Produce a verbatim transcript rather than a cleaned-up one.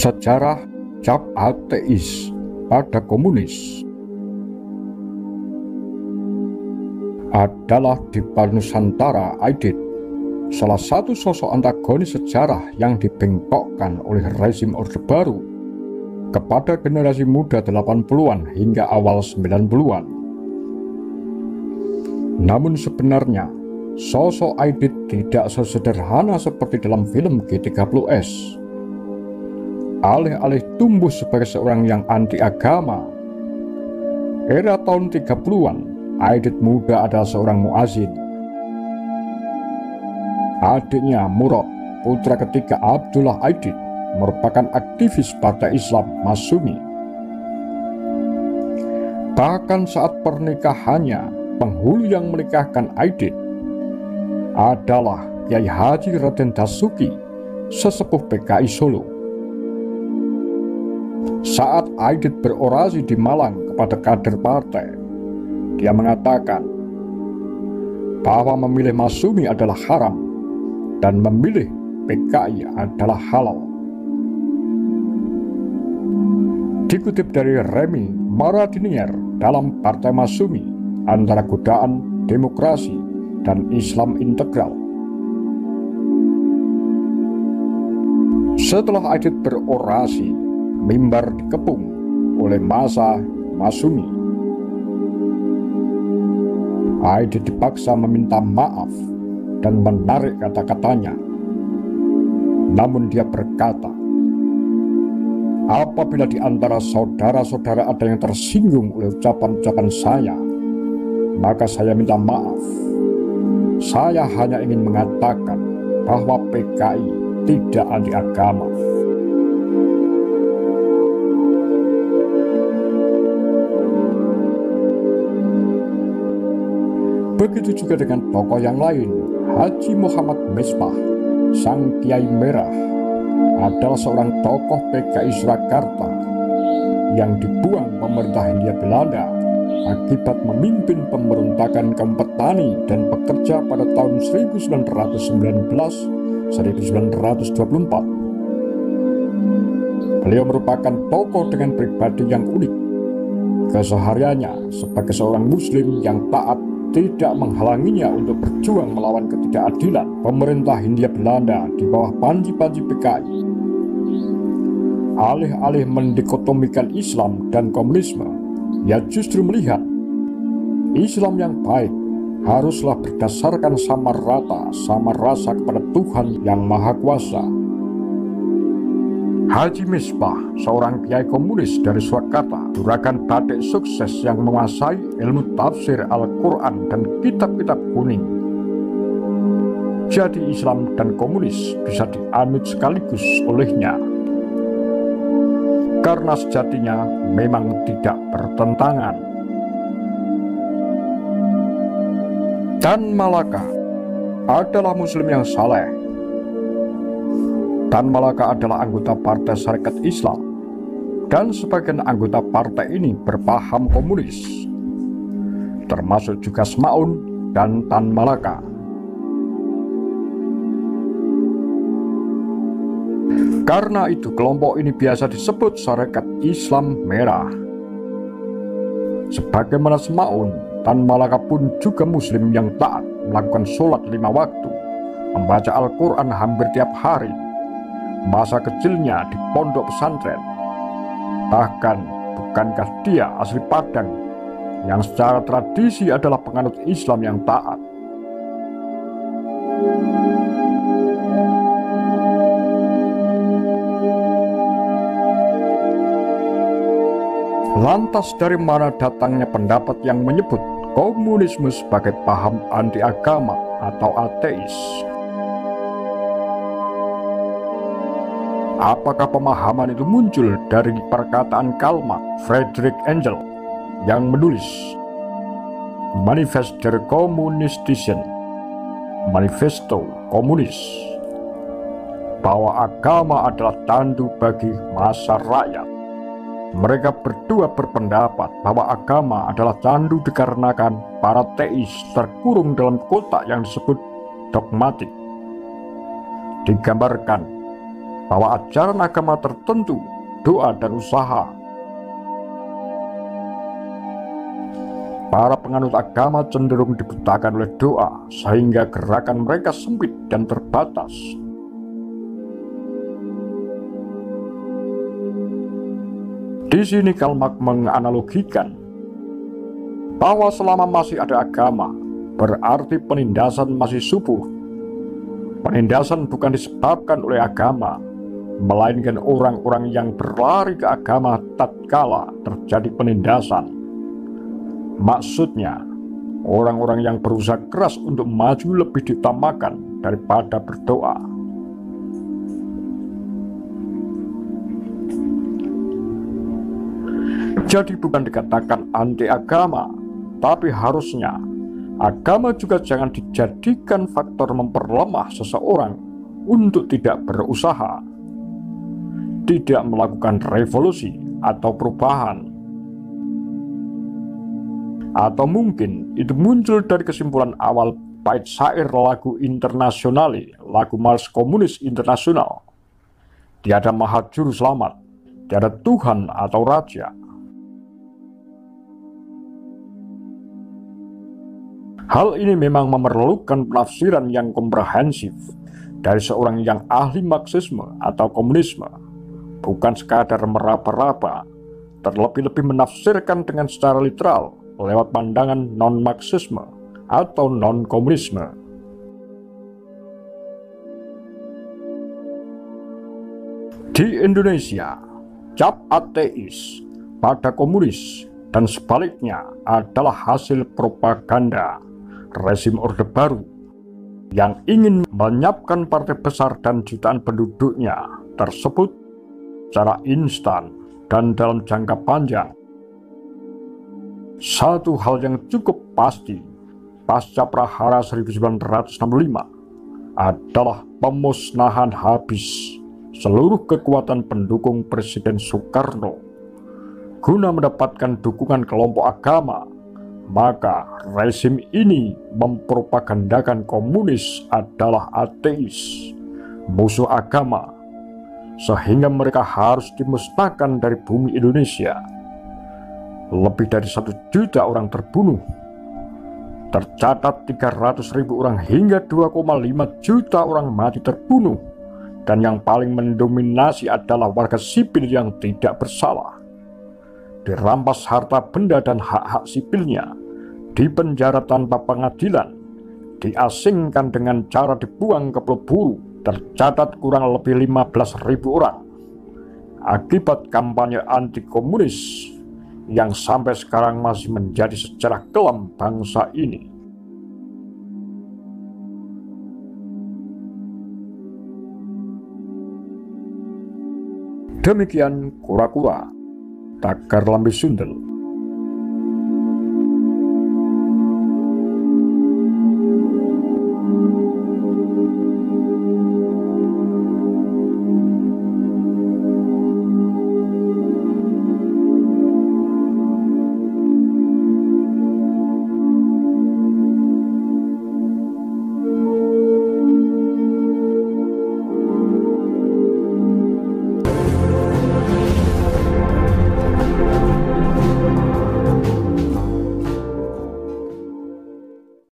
Sejarah cap ateis pada komunis adalah di Nusantara Aidit, salah satu sosok antagonis sejarah yang dibengkokkan oleh rezim Orde Baru kepada generasi muda delapan puluhan hingga awal sembilan puluhan. Namun sebenarnya sosok Aidit tidak sesederhana seperti dalam film G tiga puluh S. Alih-alih tumbuh sebagai seorang yang anti agama, era tahun tiga puluhan, Aidit muda adalah seorang muazin. Adiknya Murad, putra ketiga Abdullah Aidit, merupakan aktivis Partai Islam Masyumi. Bahkan saat pernikahannya, penghulu yang menikahkan Aidit adalah Kiai Haji Raden Dasuki, sesepuh P K I Solo. Saat Aidit berorasi di Malang kepada kader partai, dia mengatakan bahwa memilih Masyumi adalah haram dan memilih P K I adalah halal. Dikutip dari Remi Maradinier dalam Partai Masyumi, antara godaan demokrasi dan Islam integral. Setelah Aidit berorasi, mimbar dikepung oleh massa Masyumi. Aidit dipaksa meminta maaf dan menarik kata-katanya. Namun dia berkata, apabila di antara saudara-saudara ada yang tersinggung oleh ucapan-ucapan saya, maka saya minta maaf. Saya hanya ingin mengatakan bahwa P K I tidak anti agama. Begitu juga dengan tokoh yang lain. Haji Muhammad Misbah, sang Kiai Merah, adalah seorang tokoh P K I Surakarta yang dibuang pemerintah Hindia Belanda akibat memimpin pemberontakan kaum petani dan pekerja pada tahun seribu sembilan ratus sembilan belas sampai seribu sembilan ratus dua puluh empat. Beliau merupakan tokoh dengan pribadi yang unik. Kesehariannya sebagai seorang muslim yang taat tidak menghalanginya untuk berjuang melawan ketidakadilan pemerintah Hindia Belanda di bawah panji-panji P K I. Alih-alih mendikotomikan Islam dan komunisme, ia justru melihat Islam yang baik haruslah berdasarkan sama rata, sama rasa kepada Tuhan yang Maha Kuasa. Haji Misbah, seorang kiai komunis dari Surakarta, juragan batik sukses yang menguasai ilmu tafsir Al-Quran dan kitab-kitab kuning. Jadi Islam dan komunis bisa dianut sekaligus olehnya, karena sejatinya memang tidak bertentangan. Tan Malaka adalah muslim yang saleh. Tan Malaka adalah anggota Partai Sarekat Islam, dan sebagian anggota partai ini berpaham komunis, termasuk juga Semaun dan Tan Malaka. Karena itu kelompok ini biasa disebut Sarekat Islam Merah. Sebagaimana Semaun, Tan Malaka pun juga muslim yang taat, melakukan sholat lima waktu, membaca Al-Quran hampir tiap hari. Masa kecilnya di pondok pesantren. Bahkan bukankah dia asli Padang yang secara tradisi adalah penganut Islam yang taat? Lantas dari mana datangnya pendapat yang menyebut komunisme sebagai paham anti agama atau ateis? Apakah pemahaman itu muncul dari perkataan Karl Marx, Friedrich Engels yang menulis Manifest der Kommunistischen, Manifesto Komunis, bahwa agama adalah tandu bagi massa rakyat? Mereka berdua berpendapat bahwa agama adalah candu dikarenakan para teis terkurung dalam kotak yang disebut dogmatik. Digambarkan bahwa ajaran agama tertentu, doa dan usaha. Para penganut agama cenderung dibutakan oleh doa sehingga gerakan mereka sempit dan terbatas. Di sini Karl Marx menganalogikan bahwa selama masih ada agama, berarti penindasan masih subuh. Penindasan bukan disebabkan oleh agama, melainkan orang-orang yang berlari ke agama tatkala terjadi penindasan. Maksudnya, orang-orang yang berusaha keras untuk maju lebih diutamakan daripada berdoa. Jadi bukan dikatakan anti agama, tapi harusnya agama juga jangan dijadikan faktor memperlemah seseorang untuk tidak berusaha, tidak melakukan revolusi atau perubahan. Atau mungkin itu muncul dari kesimpulan awal bait syair lagu Internasionale, lagu Mars Komunis Internasional. Tiada maha juru selamat, tiada Tuhan atau Raja. Hal ini memang memerlukan penafsiran yang komprehensif dari seorang yang ahli Marxisme atau komunisme, bukan sekadar meraba-raba, terlebih-lebih menafsirkan dengan secara literal lewat pandangan non-Marxisme atau non-komunisme. Di Indonesia, cap ateis pada komunis dan sebaliknya adalah hasil propaganda rezim Orde Baru yang ingin melenyapkan partai besar dan jutaan penduduknya tersebut secara instan dan dalam jangka panjang. Satu hal yang cukup pasti pasca Prahara seribu sembilan ratus enam puluh lima adalah pemusnahan habis seluruh kekuatan pendukung Presiden Soekarno guna mendapatkan dukungan kelompok agama. Maka rezim ini mempropagandakan komunis adalah ateis, musuh agama, sehingga mereka harus dimusnahkan dari bumi Indonesia. Lebih dari satu juta orang terbunuh, tercatat tiga ratus ribu orang hingga dua koma lima juta orang mati terbunuh, dan yang paling mendominasi adalah warga sipil yang tidak bersalah. Dirampas harta benda dan hak-hak sipilnya, dipenjara tanpa pengadilan, diasingkan dengan cara dibuang ke Pulau Buru, tercatat kurang lebih lima belas ribu orang. Akibat kampanye anti komunis yang sampai sekarang masih menjadi sejarah kelam bangsa ini. Demikian kura-kura Tagar Lambe Sundel.